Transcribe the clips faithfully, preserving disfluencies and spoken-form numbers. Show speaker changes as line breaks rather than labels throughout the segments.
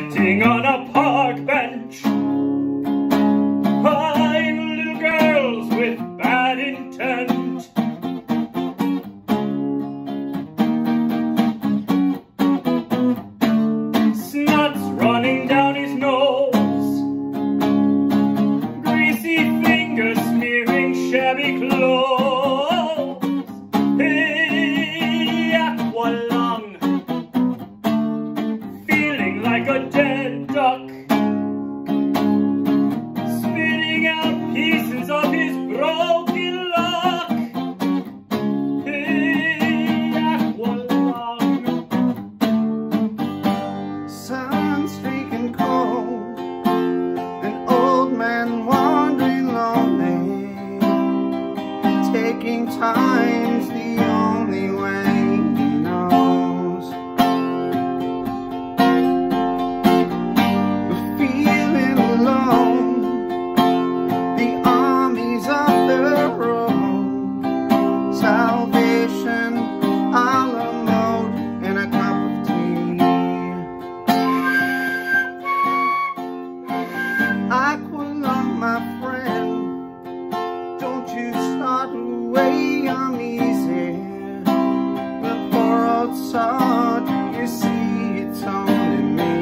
sitting on a park bench, eyeing little girls with bad intent. Snot's running down his nose, greasy fingers smearing shabby clothes. Hey, Aqualung, feeling like a dead duck, spitting out pieces of his broken luck. Hey, Aqualung.
Sun streaking cold, an old man wandering lonely, taking time's the only way he knows. But feeling alone, the armies of the road, salvation a la mode, and a cup of tea. Aqualung, my friend, don't you start away uneasy. The poor old sod, you see, it's only me.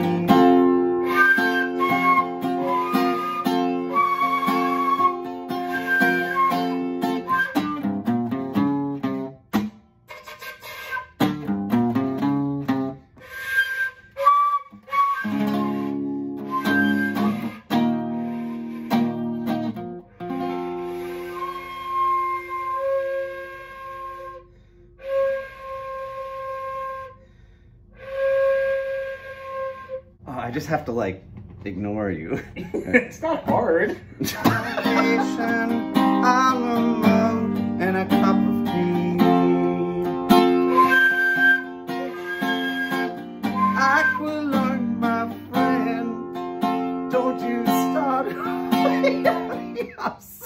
I just have to, like, ignore you.
It's not hard.
Salvation, a la mode, and a cup of tea. Aqualung, my friend, don't you start away.